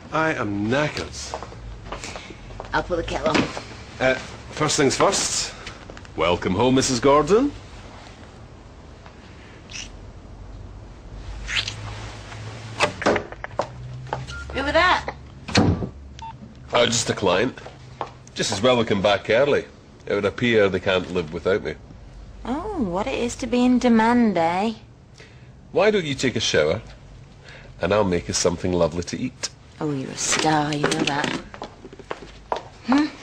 I am knackered. I'll put the kettle on. First things first. Welcome home, Mrs. Gordon. Who was that? Oh, just a client. Just as well we come back early. It would appear they can't live without me. Oh, what it is to be in demand, eh? Why don't you take a shower, and I'll make us something lovely to eat. Oh, you're a star, you know that.